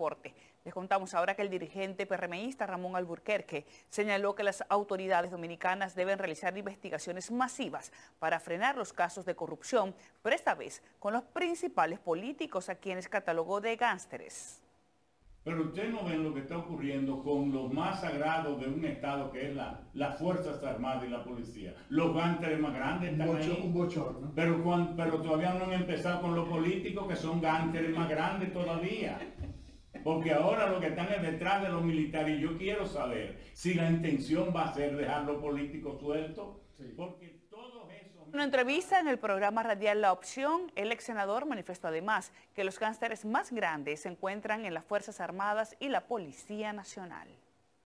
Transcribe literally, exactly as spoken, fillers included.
reporte. Les contamos ahora que el dirigente PRMista Ramón Alburquerque señaló que las autoridades dominicanas deben realizar investigaciones masivas para frenar los casos de corrupción, pero esta vez con los principales políticos a quienes catalogó de gánsteres. Pero ustedes no ven lo que está ocurriendo con lo más sagrado de un Estado, que es la, las Fuerzas Armadas y la Policía. Los gánsteres más grandes están un bochorno, ahí. Un bochorno. Pero, cuando, pero todavía no han empezado con los políticos, que son gánsteres más grandes todavía. Porque ahora lo que están es detrás de los militares. Y yo quiero saber si la intención va a ser dejar los políticos sueltos. Sí. Porque todos esos... En una entrevista en el programa radial La Opción, el ex senador manifestó además que los gánsteres más grandes se encuentran en las Fuerzas Armadas y la Policía Nacional.